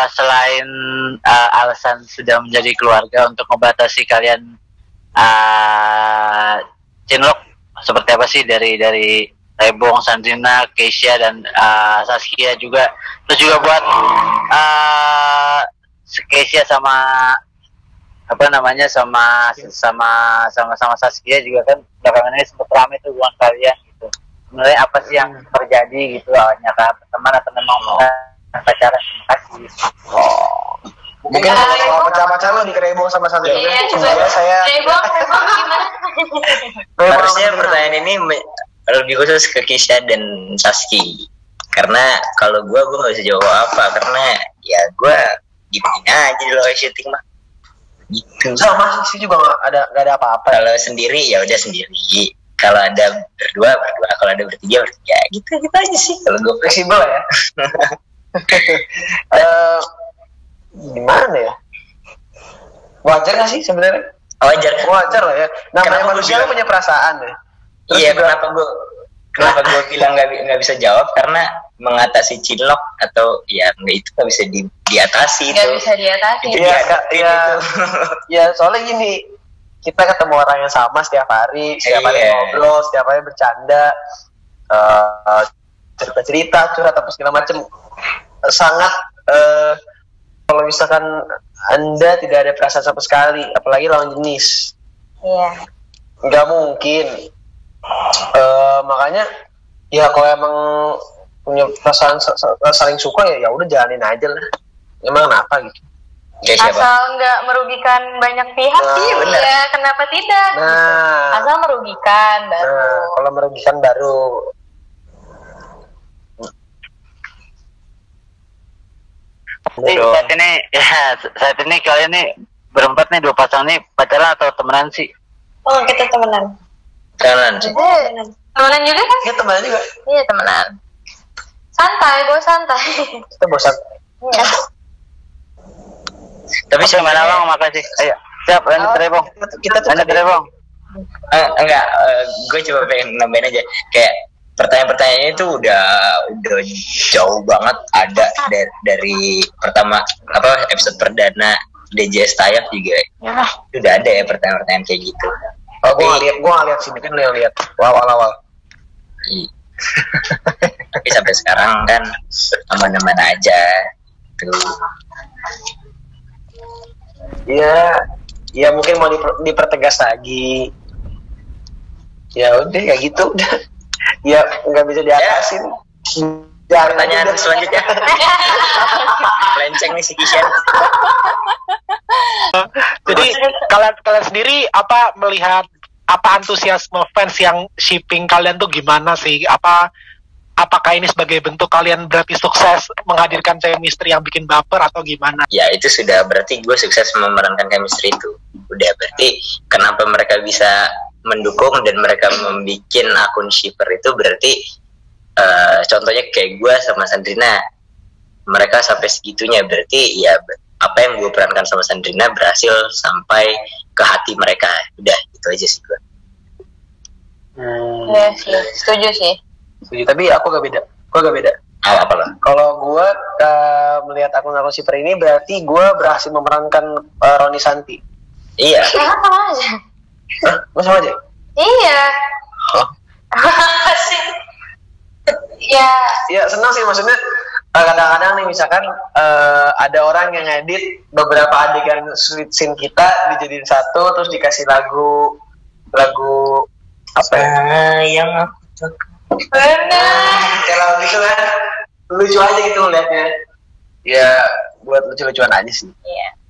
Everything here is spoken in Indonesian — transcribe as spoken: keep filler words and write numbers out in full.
selain uh, alasan sudah menjadi keluarga untuk membatasi kalian uh, Cinlok seperti apa sih dari dari Rebong, Sandrina, Keisha dan uh, Saskia juga, terus juga buat uh, Keisha sama apa namanya sama sama sama sama Saskia juga kan belakangan ini sempat ramai tuh hubungan kalian gitu. Sebenarnya apa sih yang terjadi gitu, awalnya kan teman atau memang pacaran? Terima kasih. Oh. Mungkin kalau pacar-pacar lo di Rebong sama Sandrina. Iya, Sebenarnya saya Rebong, Rebong gimana? Harusnya pertanyaan ini lebih khusus ke Keisha dan Saski, karena kalau gue gue nggak bisa jawab apa, karena ya gue gini-gini aja di lokasi syuting mah gitu. Sama sih juga nggak ada nggak ada apa-apa. Kalau sendiri ya udah sendiri, kalau ada berdua berdua, kalau ada bertiga bertiga, gitu gitu aja sih kalau gue. Fleksibel ya. uh, gimana ya, wajar nggak sih sebenarnya? Wajar wajar lah ya, namanya Kenapa manusia punya perasaan ya. Terus iya, juga, kenapa gue kenapa gue bilang nggak nggak bisa jawab, karena mengatasi cinlok atau ya nggak, itu nggak bisa di, diatasi. Nggak bisa diatasi. Itu ya, diatasi ya, itu. ya soalnya gini, kita ketemu orang yang sama setiap hari, setiap hari Iya. ngobrol, setiap hari bercanda, uh, cerita-cerita, curhat apa segala macam, sangat uh, kalau misalkan Anda tidak ada perasaan sama sekali, apalagi lawan jenis, Iya. nggak mungkin. Uh, makanya ya kalau emang punya perasaan saling suka ya ya udah jalanin aja lah. Emang kenapa gitu? Kayak siapa? Asal nggak merugikan banyak pihak Nah, sih, benar. ya kenapa tidak? Nah, Asal merugikan baru. nah kalau merugikan baru. Jadi, saat ini ya saat ini kalian nih berempat nih, dua pasang nih pacaran atau temenan sih? Oh, kita temenan. Jalan sih. Temenan. Temenan juga kan? Kita teman juga. Iya, temenan. Santai, gue santai. Kita bosan. Iya. Tapi Oke, mana sebenarnya bang, makasih. Ayo, siap, lanjut Oh, Rebong. Kita, kita tuh Lanjut Rebong. eh, enggak, eh, gue coba pengen nambahin aja, kayak pertanyaan-pertanyaannya itu udah udah jauh banget, ada dari, dari pertama apa episode perdana D J S Tayaf juga Ya, udah ada ya pertanyaan-pertanyaan kayak gitu. Oh, gue nggak lihat, gue nggak lihat sih, mungkin lo yang lihat. Wow, awal-awal. Iya. Tapi sampai sekarang kan aman-aman aja tuh. Iya, ya mungkin mau diper, dipertegas lagi. Ya udah, ya gitu udah. Ya nggak bisa diatasin. Ya, Pertanyaan selanjutnya. Lenceng nih si Kishan. Jadi kalian kalian sendiri apa melihat apa antusiasme fans yang shipping kalian tuh gimana sih? Apa apakah ini sebagai bentuk kalian berarti sukses menghadirkan chemistry yang bikin baper atau gimana? Ya itu sudah berarti gue sukses memerankan chemistry itu. Udah berarti kenapa mereka bisa mendukung dan mereka membuat akun shipper itu berarti uh, contohnya kayak gue sama Sandrina, mereka sampai segitunya berarti ya apa yang gue perankan sama Sandrina berhasil sampai ke hati mereka. Udah itu aja sih gue. Hmm, Iya sih, setuju sih. setuju. Tapi aku gak beda. Gue gak beda. Oh, apa lah? Kalau gue uh, melihat akun-akun shipper ini berarti gue berhasil memerankan uh, Roni Santi. Iya. Ya kan sama aja. Hah? Gue sama aja? Iya. Hah? Sih. Ya, Ya senang sih, maksudnya uh, kadang-kadang nih misalkan uh, ada orang yang ngedit beberapa adegan sweet scene kita dijadiin satu terus dikasih lagu lagu apa ya? Sayang aku. benar. Kalau gitu kan lucu aja gitu ngeliatnya. Ya buat lucu-lucuan aja sih. Iya.